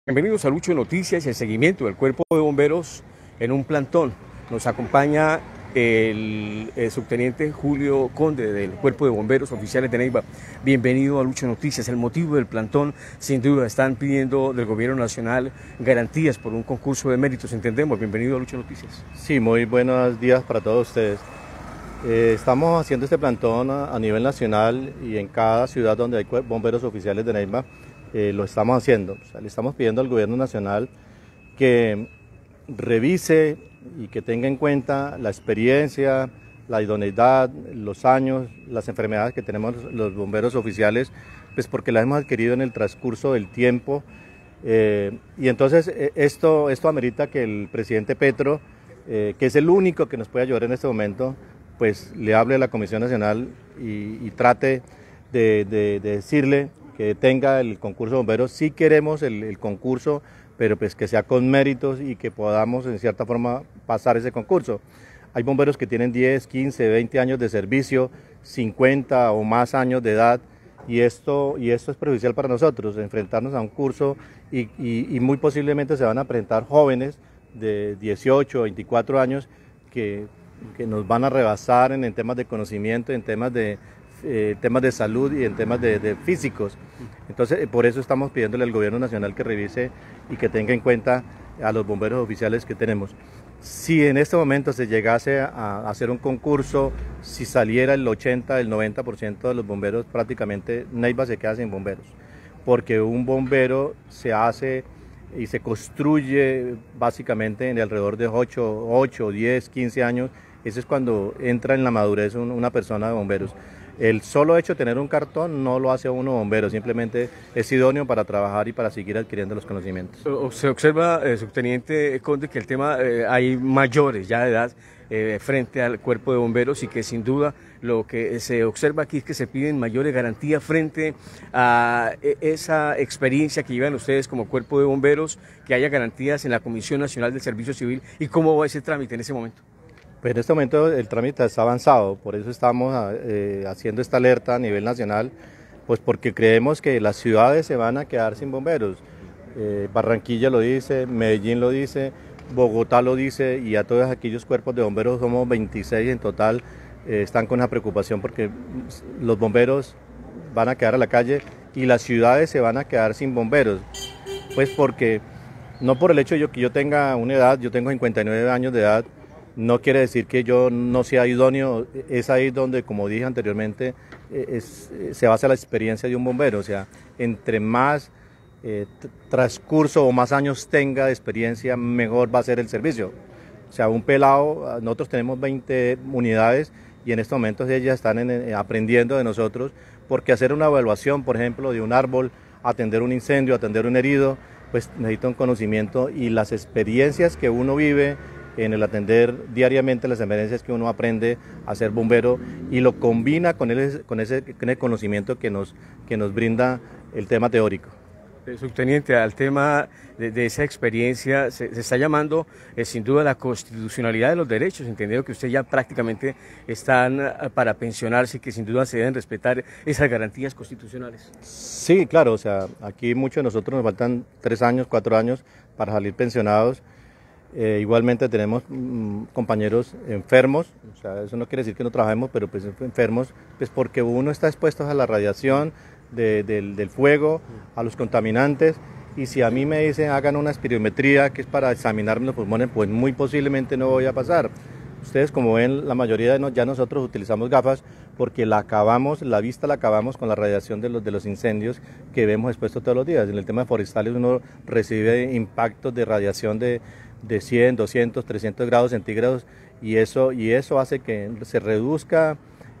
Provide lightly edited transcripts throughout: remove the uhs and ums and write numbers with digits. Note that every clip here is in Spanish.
Bienvenidos a Lucho Noticias y el seguimiento del Cuerpo de Bomberos en un plantón. Nos acompaña el subteniente Julio Conde del Cuerpo de Bomberos Oficiales de Neiva. Bienvenido a Lucho Noticias. El motivo del plantón, sin duda, están pidiendo del Gobierno Nacional garantías por un concurso de méritos. Entendemos. Bienvenido a Lucho Noticias. Sí, muy buenos días para todos ustedes. Estamos haciendo este plantón a nivel nacional y en cada ciudad donde hay bomberos oficiales de Neiva. Lo estamos haciendo. O sea, le estamos pidiendo al Gobierno Nacional que revise y que tenga en cuenta la experiencia, la idoneidad, los años, las enfermedades que tenemos los bomberos oficiales, pues porque las hemos adquirido en el transcurso del tiempo. Y entonces esto amerita que el presidente Petro, que es el único que nos puede ayudar en este momento, pues le hable a la Comisión Nacional y trate de decirle que tenga el concurso de bomberos. Sí queremos el concurso, pero pues que sea con méritos y que podamos en cierta forma pasar ese concurso. Hay bomberos que tienen 10, 15, 20 años de servicio, 50 o más años de edad, y esto es perjudicial para nosotros, enfrentarnos a un curso y muy posiblemente se van a presentar jóvenes de 18, 24 años que nos van a rebasar en temas de conocimiento, en temas de salud y en temas de físicos. Entonces, por eso estamos pidiéndole al Gobierno Nacional que revise y que tenga en cuenta a los bomberos oficiales que tenemos. Si en este momento se llegase a hacer un concurso, si saliera el 80, el 90% de los bomberos, prácticamente Neiva se queda sin bomberos, porque un bombero se hace y se construye básicamente en alrededor de 8, 10, 15 años. Ese es cuando entra en la madurez una persona de bomberos. El solo hecho de tener un cartón no lo hace a uno bombero, simplemente es idóneo para trabajar y para seguir adquiriendo los conocimientos. Se observa, subteniente Conde, que el tema hay mayores ya de edad frente al Cuerpo de Bomberos y que sin duda lo que se observa aquí es que se piden mayores garantías frente a esa experiencia que llevan ustedes como Cuerpo de Bomberos, que haya garantías en la Comisión Nacional del Servicio Civil. ¿Y cómo va ese trámite en ese momento? Pues en este momento el trámite está avanzado, por eso estamos haciendo esta alerta a nivel nacional, pues porque creemos que las ciudades se van a quedar sin bomberos. Barranquilla lo dice, Medellín lo dice, Bogotá lo dice, y a todos aquellos cuerpos de bomberos, somos 26 en total, están con esa preocupación porque los bomberos van a quedar a la calle y las ciudades se van a quedar sin bomberos, pues porque no por el hecho de que yo tenga una edad, yo tengo 59 años de edad, no quiere decir que yo no sea idóneo. Es ahí donde, como dije anteriormente, se basa la experiencia de un bombero. O sea, entre más transcurso o más años tenga de experiencia, mejor va a ser el servicio. O sea, un pelado, nosotros tenemos 20 unidades y en estos momentos ellas están aprendiendo de nosotros, porque hacer una evaluación, por ejemplo, de un árbol, atender un incendio, atender un herido, pues necesita un conocimiento, y las experiencias que uno vive en el atender diariamente las emergencias que uno aprende a ser bombero y lo combina con el conocimiento que nos brinda el tema teórico. Subteniente, al tema de esa experiencia se está llamando sin duda la constitucionalidad de los derechos, entendiendo que usted ya prácticamente están para pensionarse y que sin duda se deben respetar esas garantías constitucionales. Sí, claro, o sea, aquí muchos de nosotros nos faltan 3 años, 4 años para salir pensionados. Igualmente tenemos compañeros enfermos, o sea, eso no quiere decir que no trabajemos, pero pues enfermos, pues porque uno está expuesto a la radiación del fuego, a los contaminantes, y si a mí me dicen hagan una espirometría que es para examinarme los pulmones, pues muy posiblemente no voy a pasar. Ustedes, como ven, la mayoría ya nosotros utilizamos gafas porque la vista la acabamos con la radiación de los incendios que vemos expuestos todos los días. En el tema de forestales uno recibe impactos de radiación de 100, 200, 300 grados centígrados, y eso hace que se reduzca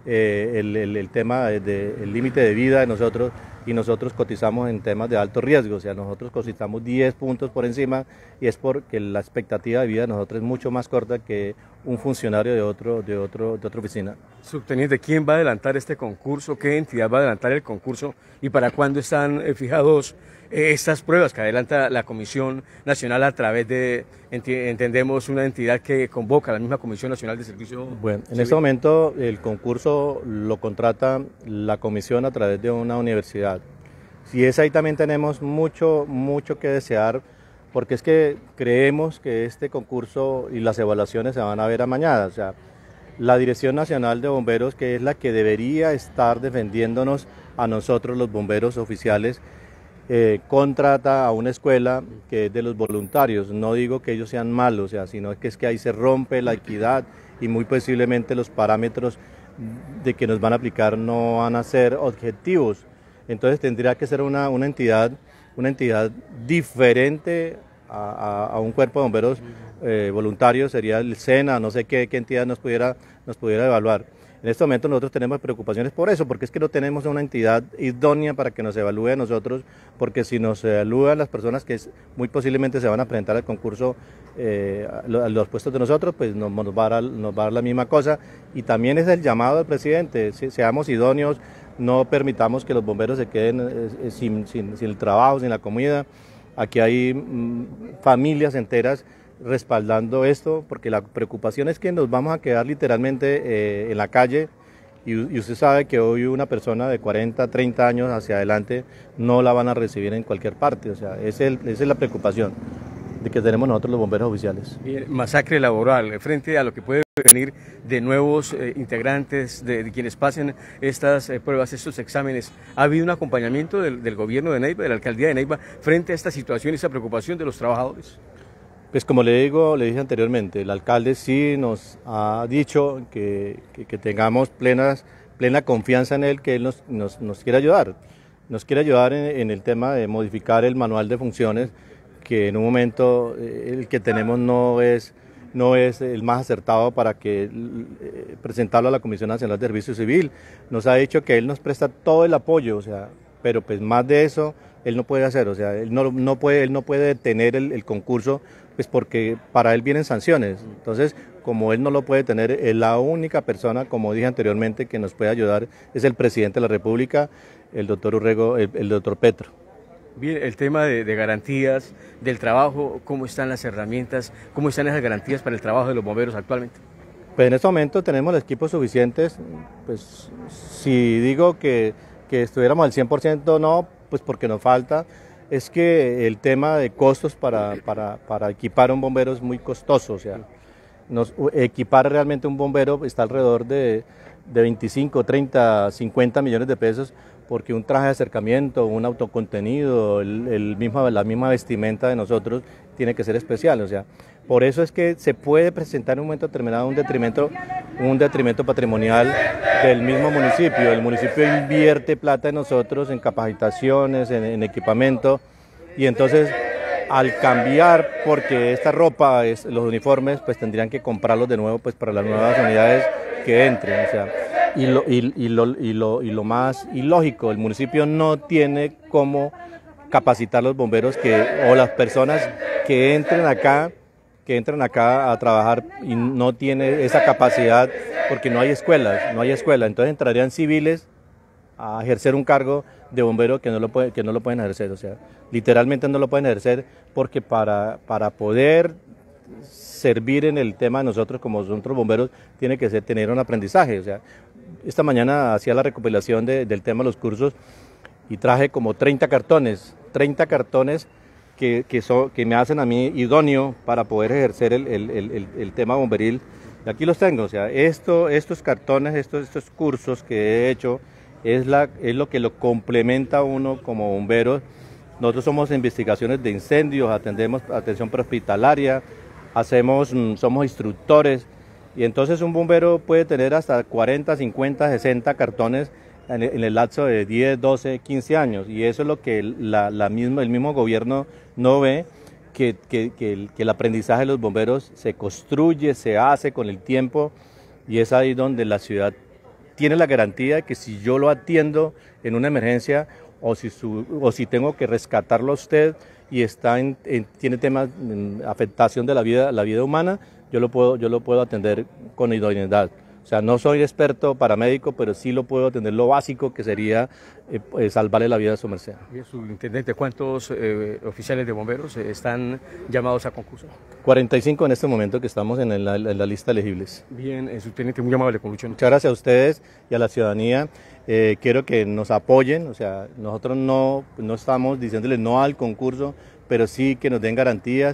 el tema del límite de vida de nosotros, y nosotros cotizamos en temas de alto riesgo. O sea, nosotros cotizamos 10 puntos por encima, y es porque la expectativa de vida de nosotros es mucho más corta que un funcionario de otra oficina. Subteniente, ¿quién va a adelantar este concurso? ¿Qué entidad va a adelantar el concurso? ¿Y para cuándo están fijados estas pruebas que adelanta la Comisión Nacional a través de, entendemos, una entidad que convoca a la misma Comisión Nacional de Servicio Civil? Bueno, en este momento el concurso lo contrata la comisión a través de una universidad. Si es ahí también tenemos mucho que desear, porque es que creemos que este concurso y las evaluaciones se van a ver amañadas. O sea, la Dirección Nacional de Bomberos, que es la que debería estar defendiéndonos a nosotros los bomberos oficiales, contrata a una escuela que es de los voluntarios. No digo que ellos sean malos, o sea, sino que es que ahí se rompe la equidad y muy posiblemente los parámetros de que nos van a aplicar no van a ser objetivos. Entonces tendría que ser una entidad diferente a un cuerpo de bomberos voluntarios, sería el SENA, no sé qué entidad nos pudiera evaluar. En este momento nosotros tenemos preocupaciones por eso, porque es que no tenemos una entidad idónea para que nos evalúe a nosotros, porque si nos evalúan las personas que muy posiblemente se van a presentar al concurso a los puestos de nosotros, pues nos va a dar la misma cosa. Y también es el llamado del presidente, seamos idóneos, no permitamos que los bomberos se queden sin el trabajo, sin la comida. Aquí hay familias enteras respaldando esto, porque la preocupación es que nos vamos a quedar literalmente en la calle y usted sabe que hoy una persona de 40, 30 años hacia adelante no la van a recibir en cualquier parte. O sea, esa es la preocupación de que tenemos nosotros los bomberos oficiales. Masacre laboral, frente a lo que puede venir de nuevos integrantes, de quienes pasen estas pruebas, estos exámenes. ¿Ha habido un acompañamiento del gobierno de Neiva, de la alcaldía de Neiva, frente a esta situación y esta preocupación de los trabajadores? Pues como le dije anteriormente, el alcalde sí nos ha dicho que tengamos plena confianza en él, que él nos quiere ayudar. Nos quiere ayudar en el tema de modificar el manual de funciones, que en un momento el que tenemos no es el más acertado para presentarlo a la Comisión Nacional de Servicio Civil. Nos ha dicho que él nos presta todo el apoyo, o sea, pero pues más de eso él no puede hacer, o sea, él no puede detener el concurso, pues porque para él vienen sanciones. Entonces, como él no lo puede tener, la única persona, como dije anteriormente, que nos puede ayudar es el presidente de la República, el doctor Urrego, el doctor Petro. Bien, el tema de garantías del trabajo, ¿cómo están las herramientas? ¿Cómo están esas garantías para el trabajo de los bomberos actualmente? Pues en este momento tenemos los equipos suficientes. Pues si digo que estuviéramos al 100%, no, pues porque nos falta. Es que el tema de costos para equipar a un bombero es muy costoso. O sea, equipar realmente un bombero está alrededor de 25, 30, 50 millones de pesos, porque un traje de acercamiento, un autocontenido, la misma vestimenta de nosotros tiene que ser especial. O sea, por eso es que se puede presentar en un momento determinado un detrimento patrimonial del mismo municipio. El municipio invierte plata en nosotros, en capacitaciones, en equipamiento, y entonces al cambiar, porque esta ropa, los uniformes, pues tendrían que comprarlos de nuevo pues para las nuevas unidades que entren. O sea, lo más ilógico, el municipio no tiene cómo capacitar los bomberos o las personas que entren acá a trabajar, y no tiene esa capacidad porque no hay escuela. Entonces entrarían civiles a ejercer un cargo de bombero que no lo pueden ejercer. O sea, literalmente no lo pueden ejercer, porque para poder servir en el tema de nosotros como nosotros bomberos tiene que tener un aprendizaje. O sea, esta mañana hacía la recopilación del tema de los cursos y traje como 30 cartones que me hacen a mí idóneo para poder ejercer el tema bomberil. Y aquí los tengo. O sea, estos cartones, estos cursos que he hecho es lo que lo complementa a uno como bombero. Nosotros somos investigaciones de incendios, atendemos atención prehospitalaria, somos instructores, y entonces un bombero puede tener hasta 40, 50, 60 cartones en el lapso de 10, 12, 15 años, y eso es lo que el mismo gobierno no ve, que el aprendizaje de los bomberos se construye, se hace con el tiempo, y es ahí donde la ciudad tiene la garantía de que si yo lo atiendo en una emergencia, o si tengo que rescatarlo a usted y tiene temas de afectación de la vida humana, yo lo puedo atender con idoneidad. O sea, no soy experto paramédico, pero sí lo puedo atender lo básico que sería salvarle la vida a su merced. Bien, subintendente, ¿cuántos oficiales de bomberos están llamados a concurso? 45 en este momento que estamos en la lista de elegibles. Bien, subteniente, muy amable, con mucho. Muchas gracias a ustedes y a la ciudadanía. Quiero que nos apoyen, o sea, nosotros no estamos diciéndoles no al concurso, pero sí que nos den garantías.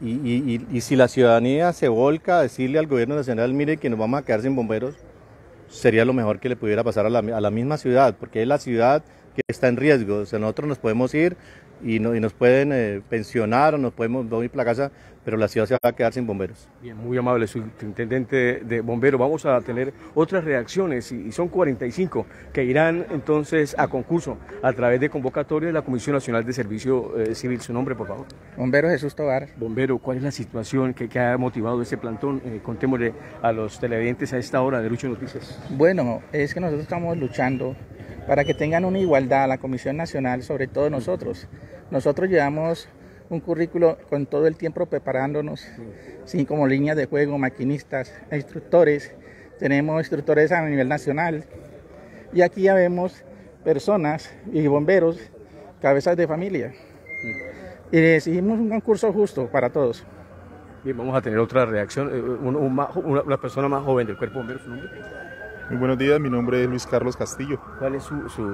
Y si la ciudadanía se volca a decirle al gobierno nacional, mire que nos vamos a quedar sin bomberos, sería lo mejor que le pudiera pasar a la misma ciudad, porque es la ciudad que está en riesgo. O sea, nosotros nos podemos ir y nos pueden pensionar o nos podemos ir para la casa, pero la ciudad se va a quedar sin bomberos. Bien, muy amable, subintendente de bomberos. Vamos a tener otras reacciones y son 45 que irán entonces a concurso a través de convocatoria de la Comisión Nacional de Servicio Civil. Su nombre, por favor. Bombero Jesús Tobar. Bombero, ¿cuál es la situación que ha motivado este plantón? Contémosle a los televidentes a esta hora de Lucho Noticias. Bueno, es que nosotros estamos luchando para que tengan una igualdad la Comisión Nacional, sobre todo nosotros. Nosotros llevamos un currículo con todo el tiempo preparándonos, sí, como líneas de juego, maquinistas, instructores. Tenemos instructores a nivel nacional. Y aquí ya vemos personas y bomberos, cabezas de familia. Y decidimos un concurso justo para todos. Bien, vamos a tener otra reacción. Una persona más joven del cuerpo de bomberos, ¿su nombre? Muy buenos días, mi nombre es Luis Carlos Castillo. ¿Cuál es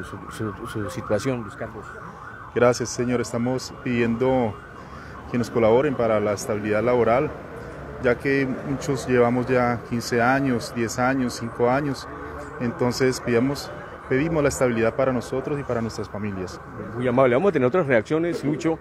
su situación, Luis Carlos? Gracias, señor. Estamos pidiendo que nos colaboren para la estabilidad laboral, ya que muchos llevamos ya 15 años, 10 años, 5 años. Entonces pedimos la estabilidad para nosotros y para nuestras familias. Muy amable. Vamos a tener otras reacciones, Lucho.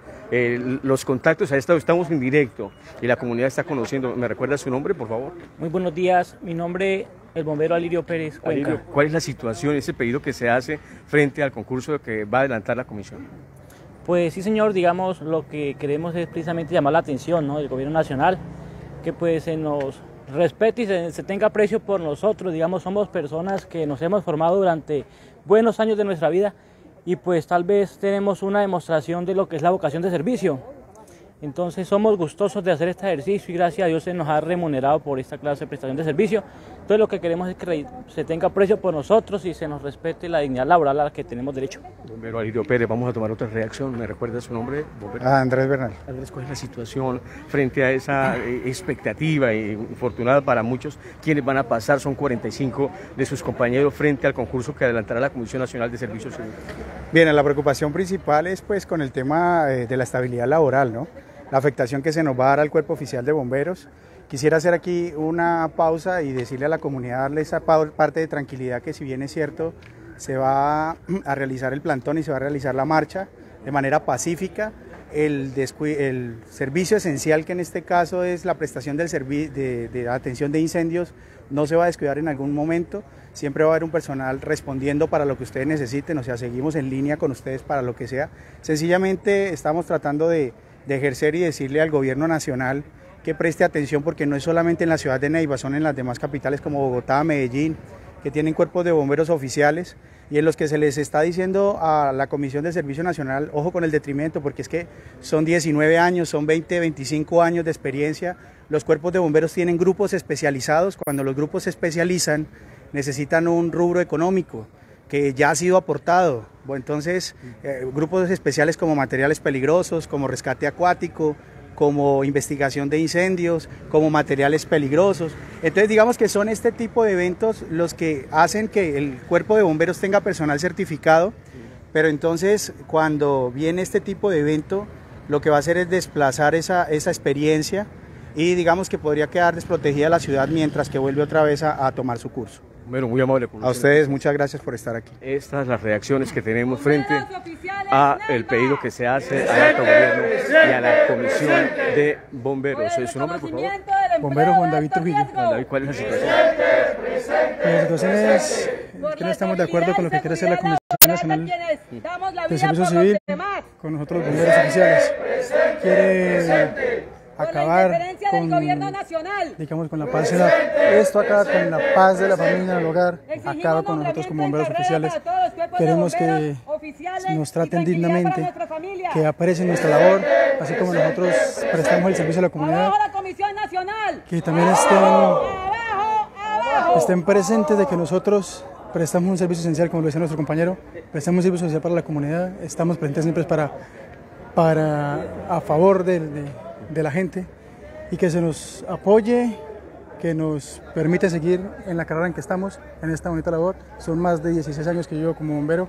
Los contactos a esta estamos en directo y la comunidad está conociendo. ¿Me recuerda su nombre, por favor? Muy buenos días. Mi nombre el bombero Alirio Pérez Cuenca. Alirio, ¿cuál es la situación, ese pedido que se hace frente al concurso que va a adelantar la comisión? Pues sí, señor, digamos, lo que queremos es precisamente llamar la atención, ¿no?, del gobierno nacional, que pues se nos respete y se tenga aprecio por nosotros. Digamos, somos personas que nos hemos formado durante buenos años de nuestra vida y pues tal vez tenemos una demostración de lo que es la vocación de servicio. Entonces somos gustosos de hacer este ejercicio y gracias a Dios se nos ha remunerado por esta clase de prestación de servicio. Entonces lo que queremos es que se tenga aprecio por nosotros y se nos respete la dignidad laboral a la que tenemos derecho. Bombero Alirio Pérez, vamos a tomar otra reacción. ¿Me recuerda su nombre, bombero? Andrés Bernal. Andrés, ¿cuál es la situación frente a esa expectativa infortunada para muchos quienes van a pasar? Son 45 de sus compañeros frente al concurso que adelantará la Comisión Nacional de Servicios Civiles. Bien, la preocupación principal es pues con el tema de la estabilidad laboral, ¿no? La afectación que se nos va a dar al cuerpo oficial de bomberos. Quisiera hacer aquí una pausa y decirle a la comunidad, darle esa parte de tranquilidad que, si bien es cierto, se va a realizar el plantón y se va a realizar la marcha de manera pacífica. El servicio esencial, que en este caso es la prestación del de atención de incendios, no se va a descuidar en algún momento. Siempre va a haber un personal respondiendo para lo que ustedes necesiten, o sea, seguimos en línea con ustedes para lo que sea. Sencillamente estamos tratando de ejercer y decirle al gobierno nacional que preste atención, porque no es solamente en la ciudad de Neiva, son en las demás capitales como Bogotá, Medellín, que tienen cuerpos de bomberos oficiales y en los que se les está diciendo a la Comisión de Servicio Nacional, ojo con el detrimento, porque es que son 19 años, son 20, 25 años de experiencia. Los cuerpos de bomberos tienen grupos especializados. Cuando los grupos se especializan necesitan un rubro económico que ya ha sido aportado. Bueno, entonces, grupos especiales como materiales peligrosos, como rescate acuático, como investigación de incendios, como materiales peligrosos. Entonces, digamos que son este tipo de eventos los que hacen que el cuerpo de bomberos tenga personal certificado, pero entonces cuando viene este tipo de evento, lo que va a hacer es desplazar esa experiencia y digamos que podría quedar desprotegida la ciudad mientras que vuelve otra vez a tomar su curso. Bueno, muy amable. A ustedes, muchas gracias por estar aquí. Estas son las reacciones que tenemos frente a el pedido que se hace al alto gobierno y a la Comisión de Bomberos. ¿Su nombre, por favor? Bombero Juan David Trujillo. Juan David, ¿cuál es la situación? La situación es que no estamos de acuerdo con lo que quiere hacer la Comisión Nacional de Servicio Civil con nosotros los bomberos oficiales. Quiere acabar con, digamos, con la paz. Esto acaba con la paz de la familia, del hogar, acaba con nosotros como bomberos oficiales. Queremos que nos traten dignamente, que aprecien nuestra labor, así como nosotros prestamos el servicio a la comunidad, que también estén estén presentes de que nosotros prestamos un servicio esencial, como lo decía nuestro compañero, prestamos un servicio esencial para la comunidad, estamos presentes siempre a favor de la gente y que se nos apoye, que nos permite seguir en la carrera en que estamos, en esta bonita labor. Son más de 16 años que llevo como bombero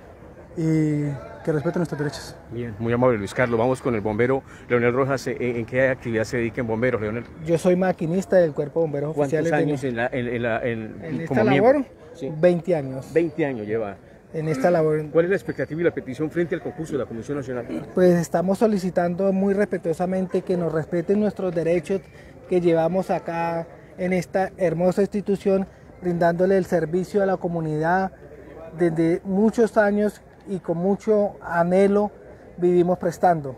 y que respeten nuestros derechos. Bien, muy amable Luis Carlos. Vamos con el bombero Leonel Rojas. ¿En qué actividad se dedica en bomberos, Leonel? Yo soy maquinista del Cuerpo de Bomberos Oficiales. ¿Cuántos años en esta labor? Sí. 20 años. 20 años lleva. En esta labor. ¿Cuál es la expectativa y la petición frente al concurso de la Comisión Nacional? Pues estamos solicitando muy respetuosamente que nos respeten nuestros derechos que llevamos acá en esta hermosa institución, brindándole el servicio a la comunidad desde muchos años y con mucho anhelo vivimos prestando.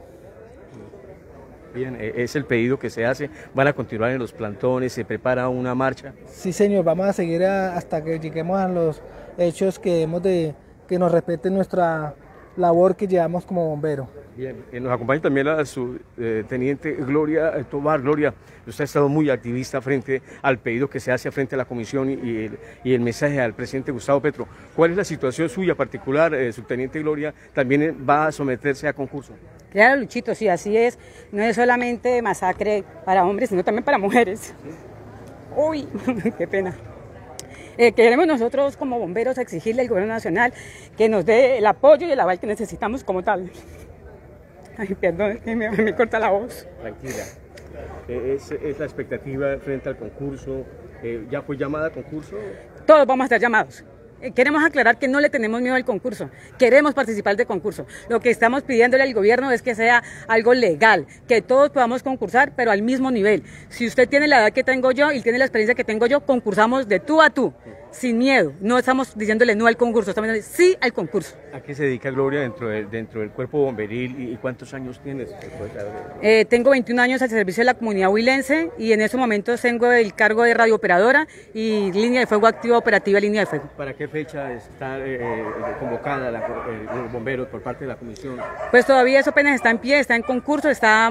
Bien, es el pedido que se hace. ¿Van a continuar en los plantones? ¿Se prepara una marcha? Sí, señor, vamos a seguir hasta que lleguemos a los hechos que debemos de que nos respeten nuestra labor que llevamos como bombero. Bien, nos acompaña también la subteniente Gloria Tobar. Gloria, usted ha estado muy activista frente al pedido que se hace frente a la comisión y el mensaje al presidente Gustavo Petro. ¿Cuál es la situación suya particular, subteniente Gloria? ¿También va a someterse a concurso? Claro, Luchito, sí, así es. No es solamente masacre para hombres, sino también para mujeres. Uy, qué pena. Queremos nosotros como bomberos exigirle al gobierno nacional que nos dé el apoyo y el aval que necesitamos como tal. Ay, perdón, me corta la voz. Tranquila. Es la expectativa frente al concurso. ¿Ya fue llamada a concurso? Todos vamos a estar llamados. Queremos aclarar que no le tenemos miedo al concurso, queremos participar del concurso. Lo que estamos pidiéndole al gobierno es que sea algo legal, que todos podamos concursar, pero al mismo nivel. Si usted tiene la edad que tengo yo y tiene la experiencia que tengo yo, concursamos de tú a tú, sin miedo. No estamos diciéndole no al concurso, estamos diciendo sí al concurso. ¿A qué se dedica Gloria dentro del cuerpo bomberil y cuántos años tienes? Tengo 21 años al servicio de la comunidad huilense y en estos momentos tengo el cargo de radiooperadora y línea de fuego activa operativa línea de fuego. ¿Para qué fecha está convocada los bomberos por parte de la comisión? Pues todavía eso apenas está en pie, está en concurso, está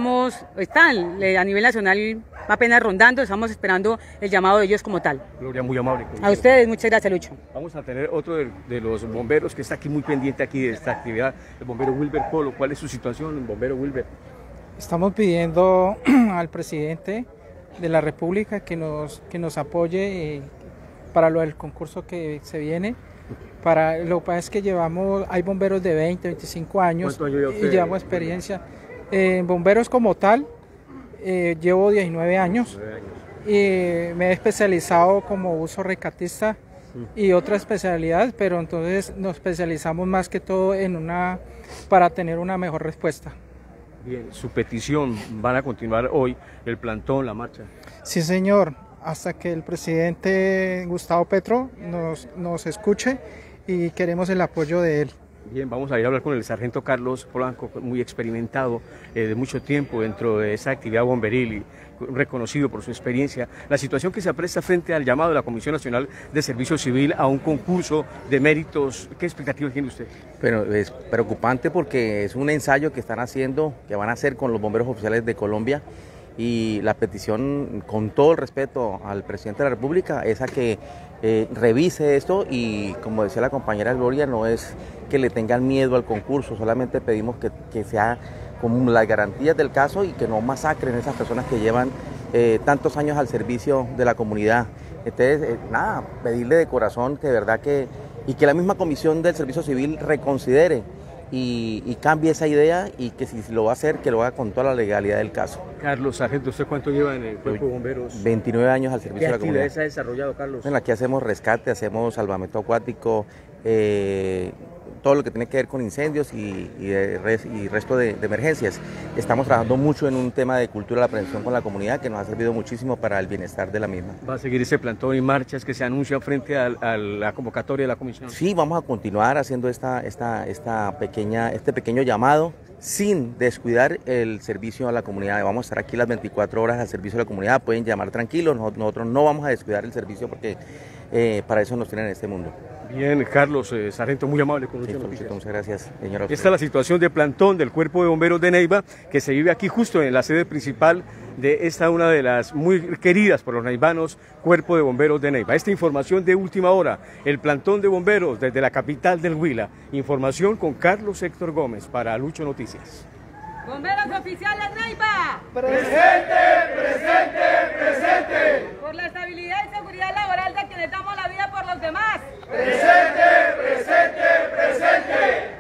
a nivel nacional apenas rondando, estamos esperando el llamado de ellos como tal. Gloria, muy amable. A ustedes, muchas gracias, Lucho. Vamos a tener otro de los bomberos que está aquí muy pendiente aquí de esta actividad, el bombero Wilber Polo. ¿Cuál es su situación, el bombero Wilber? Estamos pidiendo al presidente de la República que nos apoye para lo del concurso que se viene. Lo que pasa es que hay bomberos de 20, 25 años y llevamos experiencia. Bomberos como tal, llevo 19 años y me he especializado como buzo rescatista y otras especialidades, pero entonces nos especializamos más que todo para tener una mejor respuesta. Bien, su petición, ¿van a continuar hoy el plantón, la marcha? Sí, señor, hasta que el presidente Gustavo Petro nos escuche y queremos el apoyo de él. Bien, vamos a ir a hablar con el sargento Carlos Polanco, muy experimentado de mucho tiempo dentro de esa actividad bomberil y reconocido por su experiencia. La situación que se apresta frente al llamado de la Comisión Nacional de Servicio Civil a un concurso de méritos, ¿qué expectativas tiene usted? Bueno, es preocupante porque es un ensayo que están haciendo, que van a hacer con los bomberos oficiales de Colombia. Y la petición, con todo el respeto al presidente de la República, es a que revise esto y, como decía la compañera Gloria, no es que le tengan miedo al concurso, solamente pedimos que sea con las garantías del caso y que no masacren a esas personas que llevan tantos años al servicio de la comunidad. Entonces, pedirle de corazón que de verdad que la misma Comisión del Servicio Civil reconsidere y cambie esa idea y que si lo va a hacer, que lo haga con toda la legalidad del caso. Carlos, sargento, ¿usted cuánto lleva en el cuerpo de bomberos? 29 años al servicio de la comunidad. ¿Qué actividades ha desarrollado, Carlos? Bueno, aquí hacemos rescate, hacemos salvamento acuático, todo lo que tiene que ver con incendios y resto de emergencias. Estamos trabajando mucho en un tema de cultura de la prevención con la comunidad que nos ha servido muchísimo para el bienestar de la misma. ¿Va a seguir ese plantón y marchas que se anuncian frente a la convocatoria de la comisión? Sí, vamos a continuar haciendo este pequeño llamado sin descuidar el servicio a la comunidad. Vamos a estar aquí las 24 horas al servicio de la comunidad, pueden llamar tranquilos, nosotros no vamos a descuidar el servicio porque para eso nos tienen en este mundo. Bien, Carlos, sargento, muy amable con Lucho Noticias. Muchas gracias, señora. Esta es la situación de plantón del Cuerpo de Bomberos de Neiva, que se vive aquí justo en la sede principal de esta, una de las muy queridas por los neivanos, Cuerpo de Bomberos de Neiva. Esta información de última hora, el plantón de bomberos desde la capital del Huila. Información con Carlos Héctor Gómez para Lucho Noticias. Bomberos oficiales Neiva. Presente, presente, presente. Por la estabilidad y seguridad laboral de quienes damos la vida por los demás. Presente, presente, presente.